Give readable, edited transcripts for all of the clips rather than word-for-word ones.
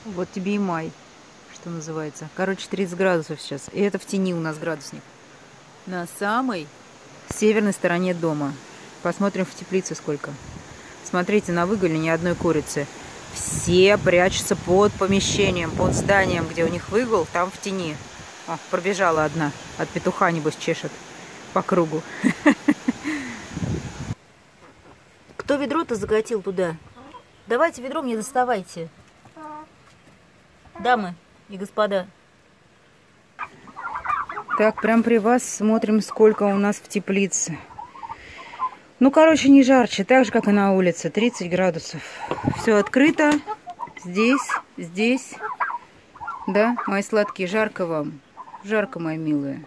Вот тебе и май, что называется. Короче, 30 градусов сейчас. И это в тени у нас градусник. На самой северной стороне дома. Посмотрим в теплице сколько. Смотрите, на выгуле ни одной курицы. Все прячутся под помещением, под зданием, где у них выгул, там в тени. О, пробежала одна. От петуха, небось, чешет по кругу. Кто ведро-то закатил туда? Давайте ведро мне доставайте. Дамы и господа. Так, прям при вас смотрим, сколько у нас в теплице. Ну, короче, не жарче, так же, как и на улице. 30 градусов. Все открыто. Здесь. Да, мои сладкие, жарко вам. Жарко, мои милые.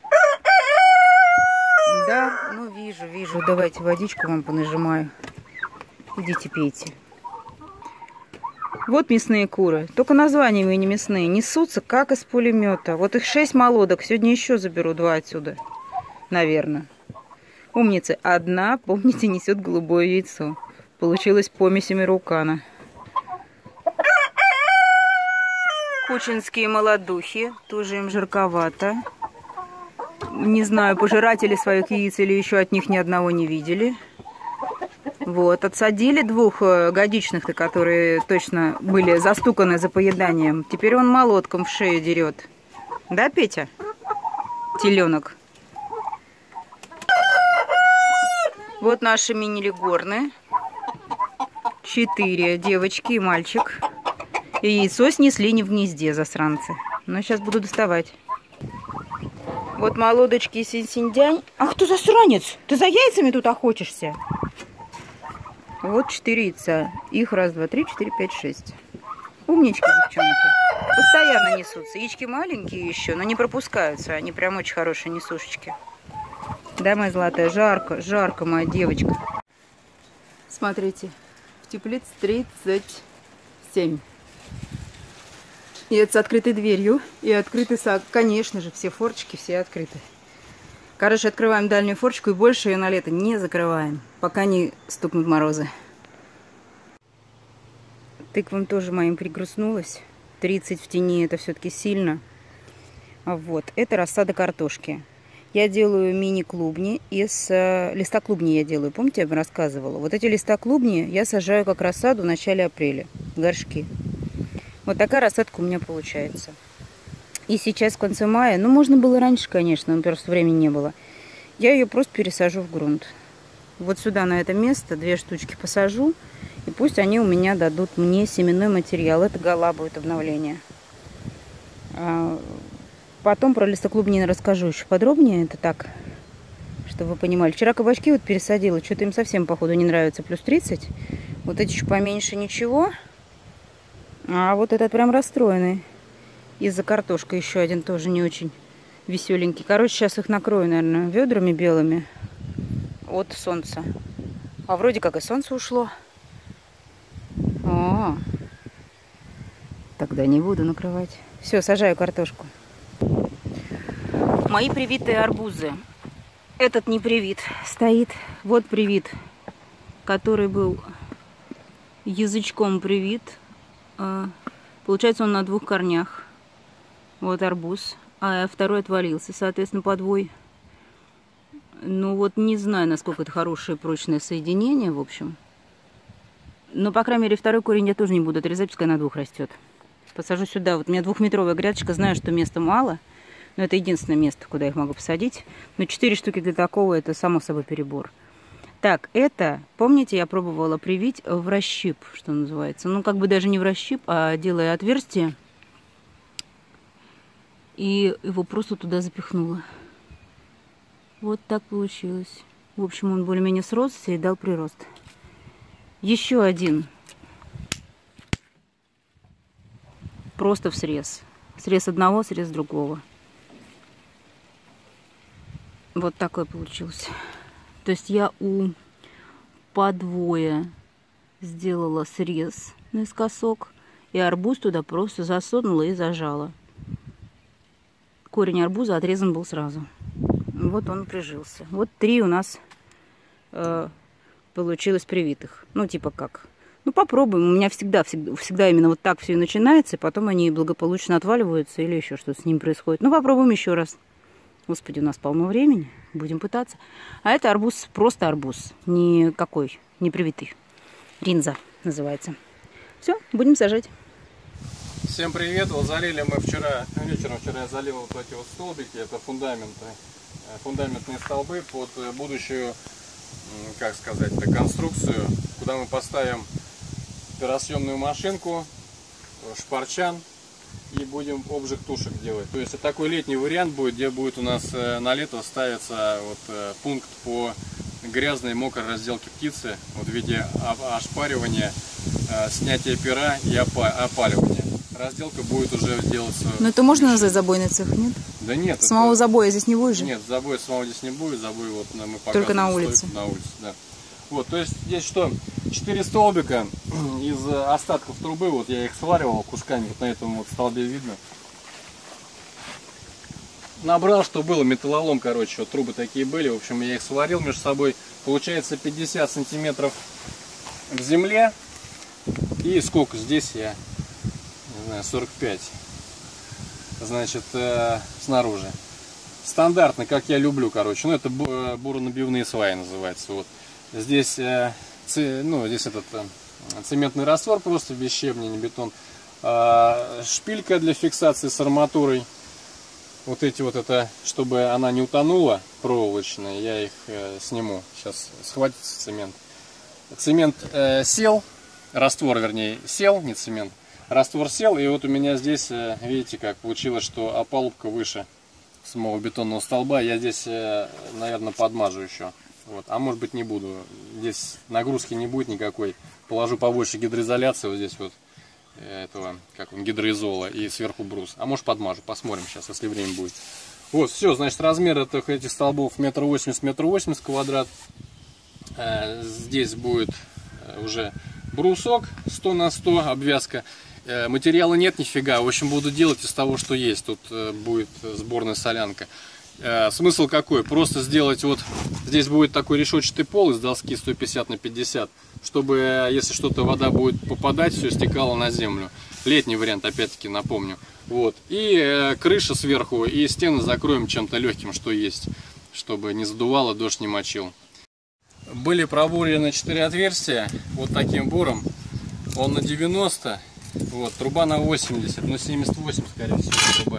Да, ну вижу. Давайте водичку вам понажимаю. Идите пейте. Вот мясные куры. Только названиями не мясные. Несутся, как из пулемета. Вот их 6 молодок. Сегодня еще заберу 2 отсюда. Наверное. Умницы. Одна, помните, несет голубое яйцо. Получилось помесь американо. Кучинские молодухи. Тоже им жарковато. Не знаю, пожиратели своих яиц или еще от них ни одного не видели. Вот, отсадили 2 годичных-то, которые точно были застуканы за поеданием. Теперь он молотком в шею дерет. Да, Петя? Теленок. Вот наши мини-легорны. 4 девочки и мальчик. И яйцо снесли не в гнезде, засранцы. Но сейчас буду доставать. Вот молодочки синь-синь-дянь. Ах ты засранец! Ты за яйцами тут охотишься? Вот 4 яйца. Их 1, 2, 3, 4, 5, 6. Умнички, девчонки. Постоянно несутся. Яички маленькие еще, но не пропускаются. Они прям очень хорошие несушечки. Да, моя золотая, жарко, моя девочка. Смотрите, в теплице 37. И это с открытой дверью. И открытый сад. Конечно же, все форточки, все открыты. Короче, открываем дальнюю форточку и больше ее на лето не закрываем, пока не стукнут морозы. Тыквам тоже моим пригрустнулась. 30 в тени, это все-таки сильно. Вот, это рассада картошки. Я делаю мини-клубни из листа клубни я делаю. Помните, я вам рассказывала? Вот эти листа клубни я сажаю как рассаду в начале апреля. Горшки. Вот такая рассадка у меня получается. И сейчас в конце мая, ну можно было раньше, конечно, но просто времени не было. Я ее просто пересажу в грунт. Вот сюда, на это место, 2 штучки посажу. И пусть они у меня дадут мне семенной материал. Это гола будет обновление. Потом про листоклубнины расскажу еще подробнее. Это так, чтобы вы понимали. Вчера кабачки вот пересадила. Что-то им совсем, походу, не нравится. Плюс 30. Вот эти еще поменьше ничего. А вот этот прям расстроенный. Из-за картошка еще один тоже не очень веселенький. Короче, сейчас их накрою, наверное, ведрами белыми от солнца. А вроде как и солнце ушло. О, тогда не буду накрывать. Все, сажаю картошку. Мои привитые арбузы. Этот не привит. Стоит. Вот привит, который был язычком привит. Получается, он на 2 корнях. Вот арбуз. А второй отвалился, соответственно, подвой. Ну вот не знаю, насколько это хорошее прочное соединение, в общем. Но, по крайней мере, второй корень я тоже не буду отрезать, пускай на 2 растет. Посажу сюда. Вот у меня 2-метровая грядочка. Знаю, что места мало. Но это единственное место, куда их могу посадить. Но 4 штуки для такого, это само собой перебор. Так, это, помните, я пробовала привить в расщип, что называется. Ну, как бы даже не в расщип, а делая отверстие. И его просто туда запихнула. Вот так получилось. В общем, он более-менее сросся и дал прирост. Еще один. Просто в срез. Срез одного, срез другого. Вот такой получился. То есть я у подвоя сделала срез наискосок. И арбуз туда просто засунула и зажала. Корень арбуза отрезан был сразу. Вот он прижился. Вот 3 у нас получилось привитых. Ну, типа как. Ну, попробуем. У меня всегда именно вот так все и начинается, и потом они благополучно отваливаются или еще что-то с ним происходит. Ну, попробуем еще раз. Господи, у нас полно времени. Будем пытаться. А это арбуз, просто арбуз. Никакой, не привитый. Ринза называется. Все, будем сажать. Всем привет! Вот залили мы вечером я залил вот эти вот столбики, это фундаментные столбы под будущую, как сказать, конструкцию, куда мы поставим пиросъемную машинку, шпарчан и будем обжиг тушек делать. То есть это такой летний вариант будет, где будет у нас на лето ставиться вот пункт по грязной мокрой разделке птицы вот в виде ошпаривания, снятия пера и опаливания. Разделка будет уже делаться. Но это можно назвать забойный цех, нет? Да нет. Самого забоя здесь не будет же? Нет, забоя самого здесь не будет. Забой вот мы показываем. Только на улице. На улице, да. Вот, то есть здесь что? 4 столбика из остатков трубы. Вот я их сваривал кусками. Вот на этом вот столбе видно. Набрал, что было. Металлолом, короче. Вот трубы такие были. В общем, я их сварил между собой. Получается 50 сантиметров в земле. И сколько здесь я... 45, значит, снаружи. Стандартно, как я люблю, короче. Ну, это буронабивные сваи называется. Вот. Здесь, здесь этот цементный раствор, просто без щебня, не бетон. Шпилька для фиксации с арматурой. Вот эти вот, это, чтобы она не утонула, проволочная, я их сниму. Сейчас схватится цемент. Цемент сел, раствор, вернее, сел, не цемент. Раствор сел, и вот у меня здесь, видите, как получилось, что опалубка выше самого бетонного столба. Я здесь, наверное, подмажу еще. Вот. А может быть, не буду. Здесь нагрузки не будет никакой. Положу побольше гидроизоляции вот здесь вот, этого, как он, гидроизола, и сверху брус. А может, подмажу. Посмотрим сейчас, если время будет. Вот, все, значит, размер этих столбов 1,80 м квадрат. Здесь будет уже брусок 100 на 100, обвязка. Материала нет нифига, в общем, буду делать из того, что есть. Тут будет сборная солянка. Смысл какой? Просто сделать вот, здесь будет такой решетчатый пол из доски 150 на 50, чтобы, если что-то вода будет попадать, все стекало на землю. Летний вариант, опять-таки, напомню. Вот. И крыша сверху, и стены закроем чем-то легким, что есть, чтобы не задувало, дождь не мочил. Были пробурены 4 отверстия вот таким буром. Он на 90. Вот, труба на 80, ну 78, скорее всего, труба.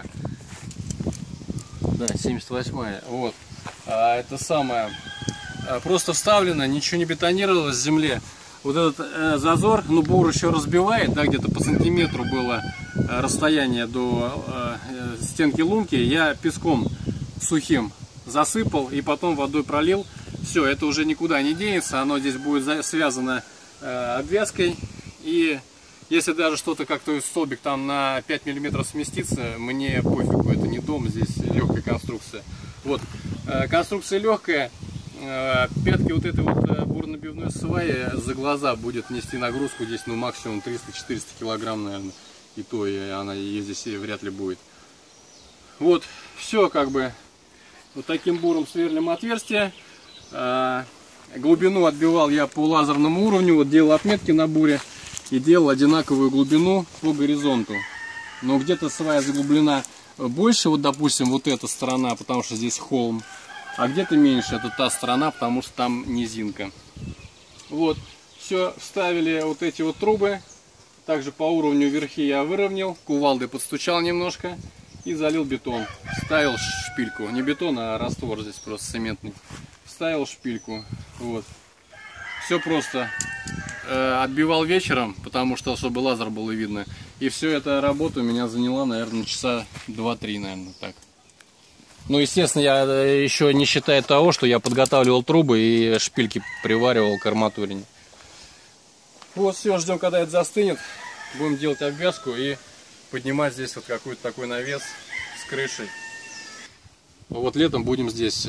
Да, 78-я. Вот. Это самое. Просто вставлено, ничего не бетонировалось в земле. Вот этот зазор, ну бур еще разбивает, да, где-то по сантиметру было расстояние до стенки лунки. Я песком сухим засыпал и потом водой пролил. Все, это уже никуда не денется, оно здесь будет связано обвязкой. И если даже что-то как-то столбик там на 5 мм сместится, мне пофигу, это не дом, здесь легкая конструкция. Вот, конструкция легкая, пятки вот этой вот буронабивной сваи за глаза будет нести нагрузку здесь, ну максимум 300-400 килограмм, наверное, и то, и она ее здесь вряд ли будет. Вот, все как бы, вот таким буром сверлим отверстие. Глубину отбивал я по лазерному уровню, вот делал отметки на буре. И делал одинаковую глубину по горизонту. Но где-то свая заглублена больше, вот допустим, вот эта сторона, потому что здесь холм. А где-то меньше, это та сторона, потому что там низинка. Вот, все, вставили вот эти вот трубы. Также по уровню верхи я выровнял, кувалдой подстучал немножко и залил бетон. Ставил шпильку, не бетон, а раствор здесь просто цементный. Ставил шпильку, вот. Все просто. Отбивал вечером, потому что, чтобы лазер было видно. И все эта работа у меня заняла, наверное, часа 2-3, наверное, так. Ну, естественно, я еще не считая того, что я подготавливал трубы и шпильки приваривал к арматуре. Вот, все, ждем, когда это застынет. Будем делать обвязку и поднимать здесь вот какой-то такой навес с крышей. Вот летом будем здесь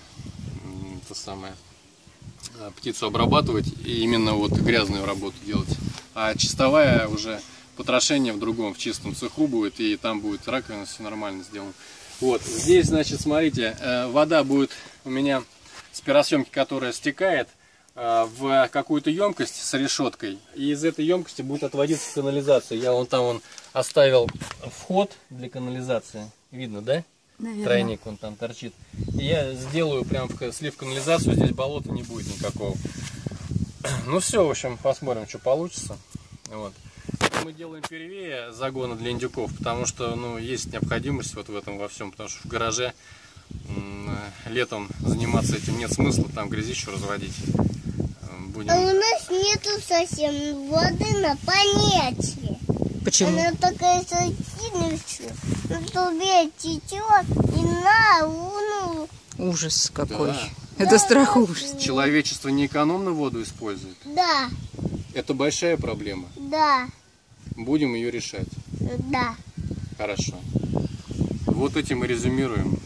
птицу обрабатывать и именно вот грязную работу делать. А чистовая уже потрошение в другом, в чистом цеху будет, и там будет раковина, все нормально сделано. Вот здесь, значит, смотрите, вода будет у меня с пиросъемки, которая стекает, в какую-то емкость с решеткой, и из этой емкости будет отводиться в канализацию. Я вон там оставил вход для канализации. Видно, да? Наверное. Тройник он там торчит. И я сделаю прям слив в канализацию, здесь болота не будет никакого. Ну все, в общем, посмотрим, что получится. Вот. Мы делаем первее загона для индюков, потому что, ну, есть необходимость вот в этом во всем, потому что в гараже летом заниматься этим нет смысла, там грязищу разводить. Будем... А у нас нету совсем воды на планете. Почему? Она такая сильная, на трубе течет и на луну. Ужас какой. Да. Это страх и ужас. Человечество неэкономно воду использует. Да, Это большая проблема. да, Будем ее решать. да. Хорошо. Вот этим мы резюмируем